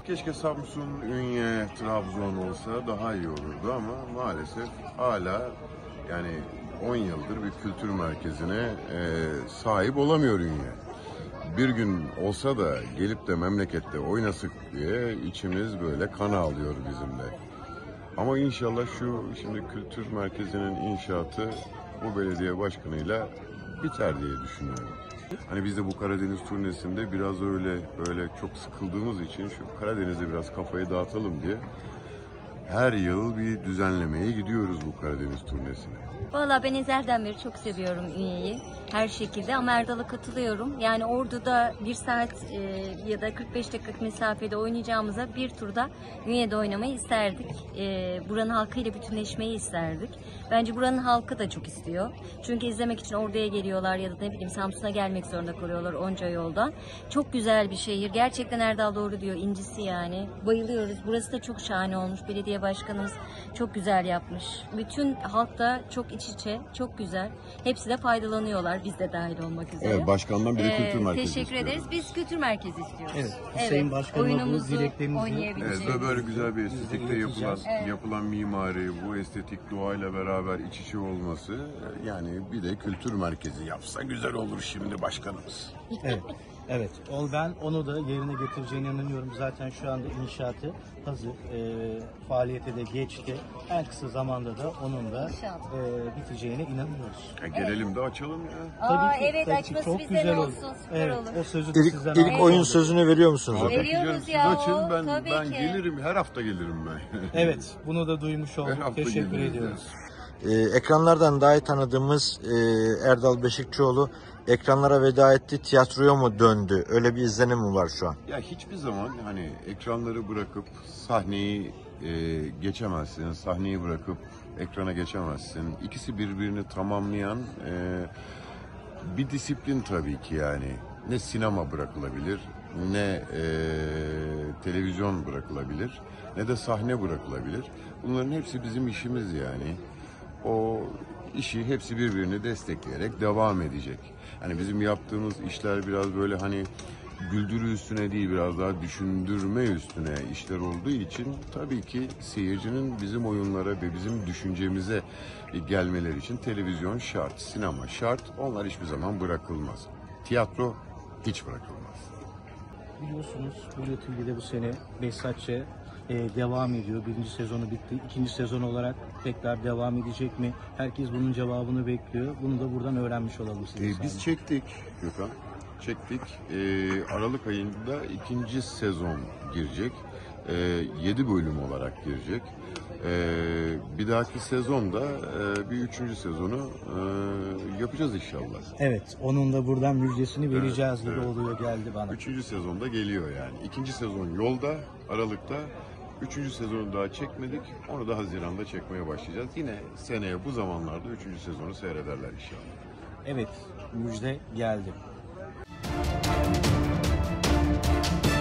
Keşke Samsun, Ünye, Trabzon olsa daha iyi olurdu ama maalesef hala yani 10 yıldır bir kültür merkezine sahip olamıyor Ünye. Bir gün olsa da gelip de memlekette oynasak diye içimiz böyle kan ağlıyor bizim de. Ama inşallah şimdi kültür merkezinin inşaatı bu belediye başkanıyla biter diye düşünüyorum. Hani biz de bu Karadeniz turnesinde biraz öyle çok sıkıldığımız için şu Karadeniz'de biraz kafayı dağıtalım diye her yıl bir düzenlemeye gidiyoruz bu Karadeniz turnesine. Valla ben ezelden beri çok seviyorum Ünye'yi her şekilde ama Erdal'a katılıyorum. Yani Ordu'da 1 saat ya da 45 dakikalık mesafede oynayacağımıza bir turda Ünye'de oynamayı isterdik. Buranın halkıyla bütünleşmeyi isterdik. Bence buranın halkı da çok istiyor. Çünkü izlemek için Ordu'ya geliyorlar ya da ne bileyim Samsun'a gelmek zorunda kalıyorlar onca yoldan. Çok güzel bir şehir. Gerçekten Erdal doğru diyor. İncisi yani. Bayılıyoruz. Burası da çok şahane olmuş. Belediye başkanımız çok güzel yapmış. Bütün halk da çok iç içe, çok güzel. Hepsi de faydalanıyorlar. Biz de dahil olmak üzere. Evet, başkandan biri kültür merkezi teşekkür istiyoruz. ederiz. Biz kültür merkezi istiyoruz. Evet, Sayın Başkanıma bu dileklerinizi oynayabileceğimiz. Evet, böyle güzel bir estetikte yapılan mimari, bu estetik doğayla beraber iç içe olması, yani bir de kültür merkezi yapsa güzel olur şimdi başkanımız. Evet. Evet, ben onu da yerine getireceğine inanıyorum. Zaten şu anda inşaatı hazır, faaliyete de geçti. En kısa zamanda da onun da biteceğine inanıyoruz. Gelelim de açalım ya. Evet, tabii ki. açması Çok bizden güzel olsun, olur. süper Evet, olur. o sözü de sizden İlk aldım. oyun sözünü veriyor musunuz? Veriyoruz Tabii canım, siz ya, açın, ben tabii ki. gelirim, her hafta gelirim ben. Evet, bunu da duymuş Her olduk. hafta Teşekkür geliriz ediyoruz. Ekranlardan daha iyi tanıdığımız Erdal Beşikçioğlu ekranlara veda etti, tiyatroya mı döndü? Öyle bir izlenim mi var şu an? Ya hiçbir zaman hani ekranları bırakıp sahneyi geçemezsin, sahneyi bırakıp ekrana geçemezsin. İkisi birbirini tamamlayan bir disiplin tabii ki yani. Ne sinema bırakılabilir, ne televizyon bırakılabilir, ne de sahne bırakılabilir. Bunların hepsi bizim işimiz yani. O işi hepsi birbirini destekleyerek devam edecek. Hani bizim yaptığımız işler biraz böyle hani güldürü üstüne değil, biraz daha düşündürme üstüne işler olduğu için tabii ki seyircinin bizim oyunlara ve bizim düşüncemize gelmeleri için televizyon şart, sinema şart. Onlar hiçbir zaman bırakılmaz. Tiyatro hiç bırakılmaz. Biliyorsunuz Blue TV'de bu sene Behzatçı devam ediyor. 1. sezonu bitti. 2. sezon olarak tekrar devam edecek mi? Herkes bunun cevabını bekliyor. Bunu da buradan öğrenmiş olalım size. Biz çektik Gökhan. Çektik. Aralık ayında 2. sezon girecek. 7 bölüm olarak girecek. Bir dahaki sezonda bir 3. sezonu yapacağız inşallah. Evet, onun da buradan müjdesini vereceğiz gibi evet. oluyor, geldi bana. 3. sezonda geliyor yani. 2. sezon yolda, Aralık'ta. 3. sezonu daha çekmedik. Onu da Haziran'da çekmeye başlayacağız. Yine seneye bu zamanlarda 3. sezonu seyrederler inşallah. Evet, müjde geldi.